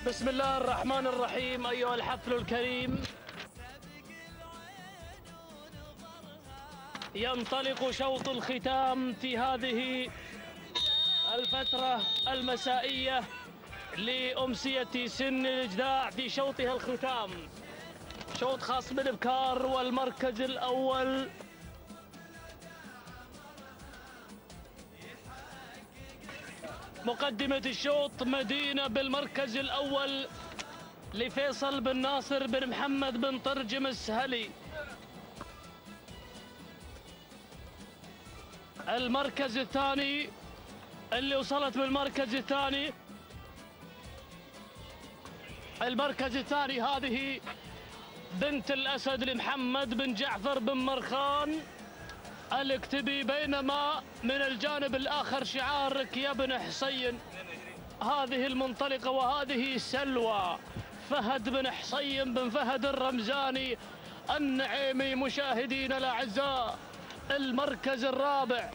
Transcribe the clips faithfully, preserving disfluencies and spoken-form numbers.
بسم الله الرحمن الرحيم. أيها الحفل الكريم، ينطلق شوط الختام في هذه الفترة المسائية لأمسية سن الإجداع في شوطها الختام. شوط خاص بالإبكار والمركز الأول مقدمة الشوط مدينة بالمركز الأول لفيصل بن ناصر بن محمد بن طرجم السهلي. المركز الثاني اللي وصلت بالمركز الثاني المركز الثاني هذه بنت الأسد لمحمد بن جعفر بن مرخان الاكتبي، بينما من الجانب الآخر شعارك يا بن حسين. هذه المنطلقة وهذه سلوى فهد بن حسين بن فهد الرمزاني النعيمي. مشاهدينا الأعزاء، المركز الرابع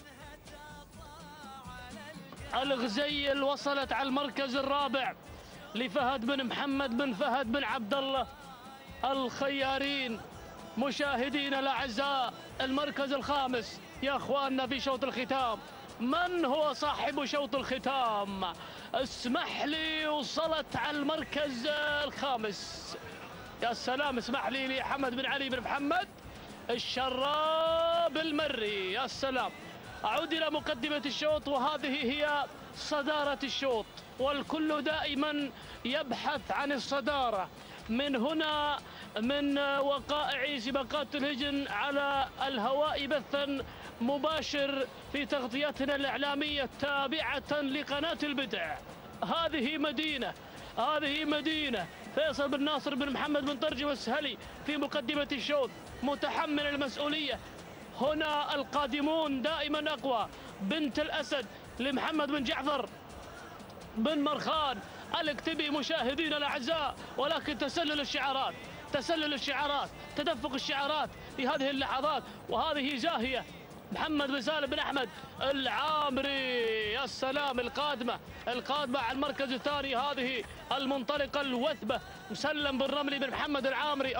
الغزيل وصلت على المركز الرابع لفهد بن محمد بن فهد بن عبد الله الخيارين. مشاهدينا الأعزاء، المركز الخامس يا أخواننا في شوط الختام. من هو صاحب شوط الختام؟ اسمح لي، وصلت على المركز الخامس. يا سلام، اسمح لي لحمد بن علي بن محمد الشراب المري. يا سلام. أعود إلى مقدمة الشوط، وهذه هي صدارة الشوط، والكل دائما يبحث عن الصدارة. من هنا من وقائع سباقات الهجن على الهواء بثا مباشر في تغطيتنا الإعلامية التابعة لقناة البدع. هذه مدينة هذه مدينة فيصل بن ناصر بن محمد بن طرجم السهلي في مقدمة الشوط متحمل المسؤولية. هنا القادمون دائما أقوى. بنت الأسد لمحمد بن جعفر بن مرخان الاكتبي. مشاهدينا الأعزاء، ولكن تسلل الشعارات تسلل الشعارات تدفق الشعارات في هذه اللحظات. وهذه زاهية محمد بن سالم بن أحمد العامري. يا سلام. القادمة القادمة على المركز الثاني هذه المنطلقة الوثبة مسلم بن رملي بن محمد العامري.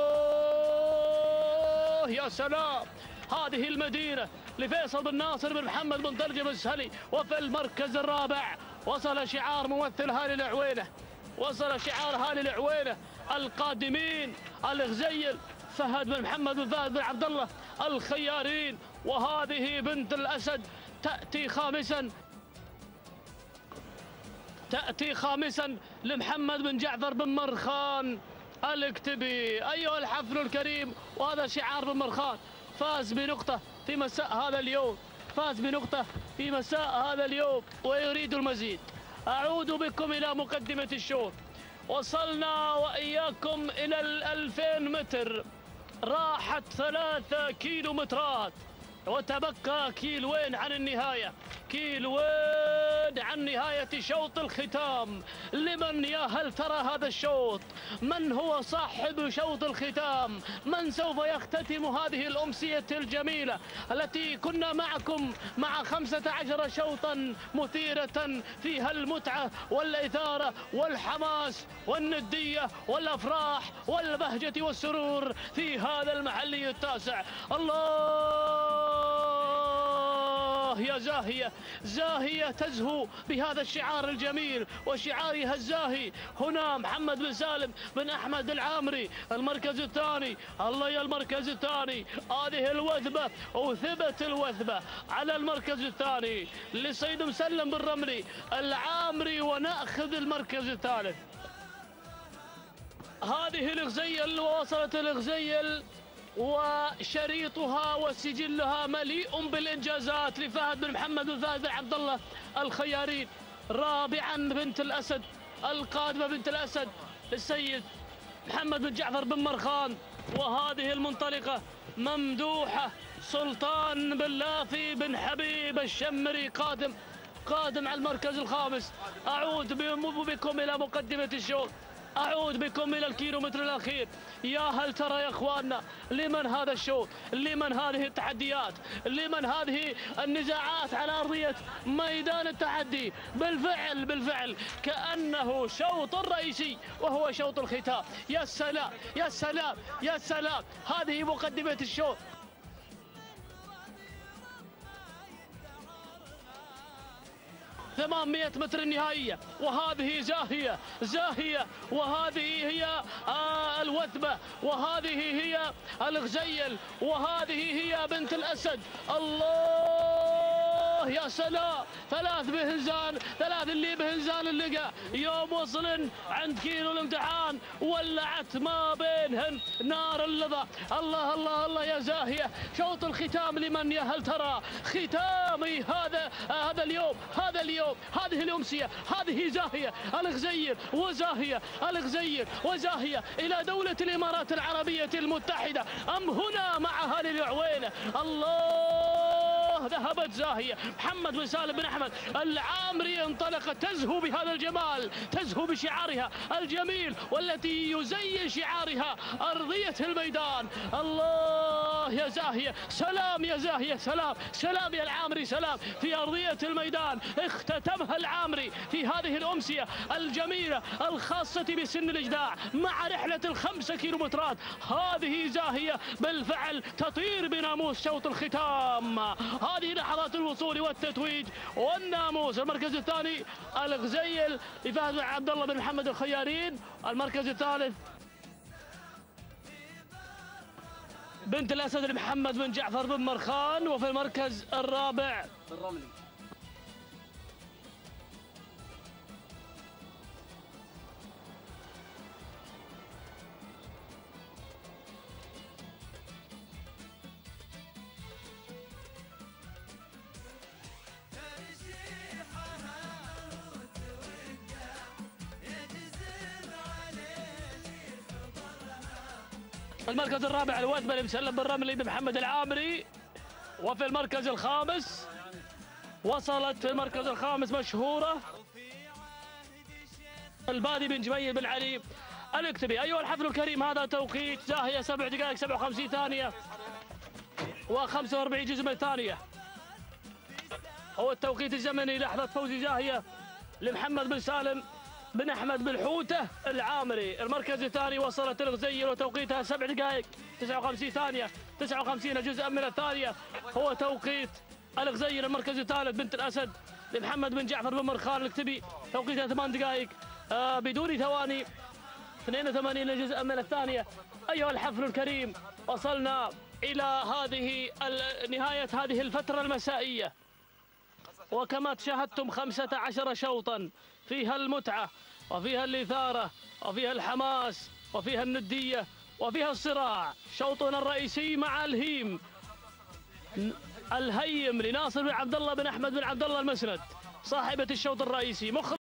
الله، يا سلام. هذه المدينة لفيصل بن ناصر بن محمد بن طرجم السهلي. وفي المركز الرابع وصل شعار ممثل هالي العوينة وصل شعار هالي العوينة. القادمين الغزيل فهد بن محمد بن فهد بن عبد الله الخيارين. وهذه بنت الأسد تأتي خامسا تأتي خامسا لمحمد بن جعفر بن مرخان الاكتبي. أيها الحفل الكريم، وهذا شعار بن مرخان. فاز بنقطة في مساء هذا اليوم فاز بنقطة في مساء هذا اليوم ويريد المزيد. أعود بكم إلى مقدمة الشوط. وصلنا وإياكم إلى الألفين متر، راحت ثلاثة كيلو مترات وتبقى كيلوين عن النهاية كيلوين عن نهاية شوط الختام. لمن يا هل ترى هذا الشوط؟ من هو صاحب شوط الختام؟ من سوف يختتم هذه الأمسية الجميلة التي كنا معكم مع خمسة عشر شوطا مثيرة فيها المتعة والإثارة والحماس والندية والأفراح والبهجة والسرور في هذا المحلي التاسع. الله يا زاهية زاهية تزهو بهذا الشعار الجميل وشعارها الزاهي. هنا محمد بن سالم بن أحمد العامري المركز الثاني. الله يا المركز الثاني. هذه الوثبة وثبت الوثبة على المركز الثاني لسيد مسلم بن رملي العامري، ونأخذ المركز الثالث. هذه الغزيل، ووصلت الغزيل وشريطها وسجلها مليء بالإنجازات لفهد بن محمد بن فهد بن عبد الله الخيارين. رابعا بنت الأسد القادمة بنت الأسد للسيد محمد بن جعفر بن مرخان. وهذه المنطلقة ممدوحة سلطان بن لافي بن حبيب الشمري قادم قادم على المركز الخامس. أعود بكم إلى مقدمة الشوط. أعود بكم إلى الكيلومتر الأخير. يا هل ترى يا إخواننا لمن هذا الشوط، لمن هذه التحديات، لمن هذه النزاعات على أرضية ميدان التحدي. بالفعل بالفعل كأنه شوط رئيسي وهو شوط الختام. يا سلام يا سلام يا سلام، هذه مقدمة الشوط. ثمانمئة متر النهائية، وهذه زاهية زاهية، وهذه هي آه الوثبة، وهذه هي الغزيل، وهذه هي بنت الأسد. الله يا سلام، ثلاث بهنزان، ثلاث اللي بهنزان اللقاء يوم وصلن عند كيلو الامتحان ولعت ما بينهن نار اللظى. الله الله الله يا زاهية، شوط الختام لمن يا هل ترى؟ ختامي هذا آه هذا اليوم، هذا اليوم، هذه الأمسية، هذه زاهية الغزير وزاهية الغزير وزاهية إلى دولة الإمارات العربية المتحدة أم هنا مع أهالي العوينة. الله، ذهبت زاهية. محمد بن سالم بن أحمد العامري انطلقت تزهو بهذا الجمال، تزهو بشعارها الجميل والتي يزين شعارها أرضية الميدان. الله يا زاهية، سلام يا زاهية، سلام سلام يا العامري، سلام في أرضية الميدان. اختتمها العامري في هذه الأمسية الجميلة الخاصة بسن الإجداع مع رحلة الخمسة كيلومترات. هذه زاهية بالفعل تطير بناموس شوط الختام. هذه لحظات الوصول والتتويج والناموس. المركز الثاني الغزيل يفاز عبد الله بن محمد الخيارين. المركز الثالث بنت الأسد محمد بن جعفر بن مرخان. وفي المركز الرابع الرملي المركز الرابع الوثبة المسلم بالرملي بمحمد العامري. وفي المركز الخامس وصلت في المركز الخامس مشهورة البادي بن جميل بن علي الاكتبي. أيها الحفل الكريم، هذا توقيت زاهية سبع دقائق سبع وخمسين ثانية وخمسة وأربعين جزء من الثانية، هو التوقيت الزمني لحظة فوز زاهية لمحمد بن سالم بن أحمد بن حوتة العامري. المركز الثاني وصلت الغزيل وتوقيتها سبع دقائق تسعة وخمسين ثانية تسعة وخمسين جزءا من الثانية، هو توقيت الغزيل. المركز الثالث بنت الأسد لمحمد بن جعفر بن مرخان الاكتبي، توقيتها ثمان دقائق آه بدون ثواني اثنين وثمانين جزءا من الثانية. أيها الحفل الكريم، وصلنا إلى هذه نهاية هذه الفترة المسائية، وكما شاهدتم خمسة عشر شوطا فيها المتعة وفيها الإثارة وفيها الحماس وفيها الندية وفيها الصراع. شوطنا الرئيسي مع الهيم الهيم لناصر بن عبد الله بن أحمد بن عبد الله المسند صاحبة الشوط الرئيسي.